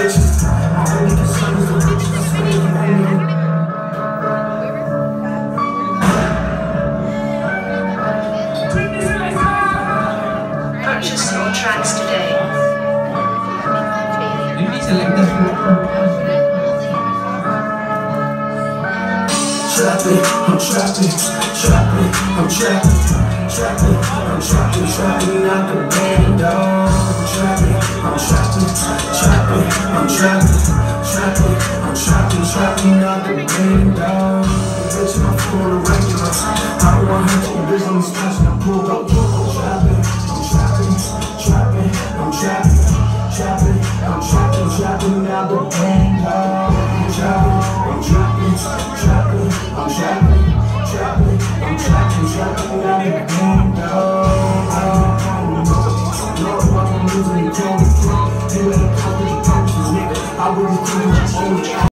bitches. My only concern is the riches. I swear you owe me. Purchase your tracks today. I'm trapping, out the bando. I'm trapping out the bando. Bitch, my phone on the regular. I don't want her to business touching. I pulled up, trapping out the bando. I'm trapping out the bando. I wouldn't